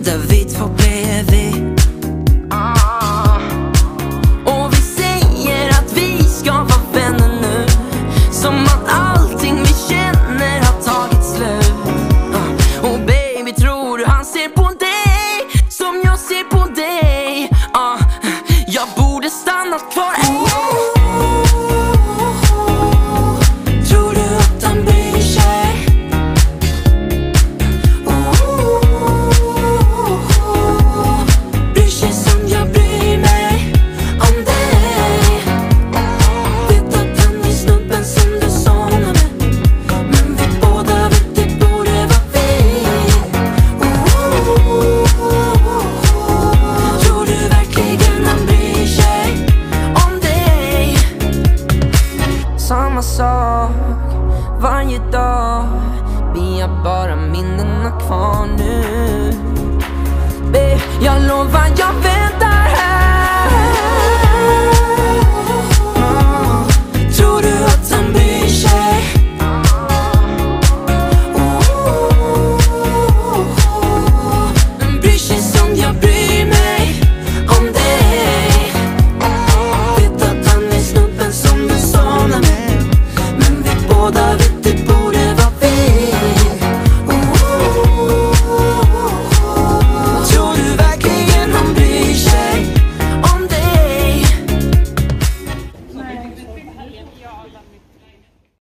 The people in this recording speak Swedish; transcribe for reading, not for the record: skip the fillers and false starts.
där vi två bredvid. Och vi säger att vi ska vara vänner nu, som att allting vi känner har tagit slut. Och baby, tror du han ser på dig som jag ser på dig? Jag borde stannat kvar. Tror du att han bryr sig? Bryr sig som jag bryr mig om dig. Vet att han är snubben som du somnar med, men vi båda vet det borde vara vi. Tror du verkligen han bryr sig om dig? Samma sak varje dag, vi har bara minnena kvar nu. Jag lovar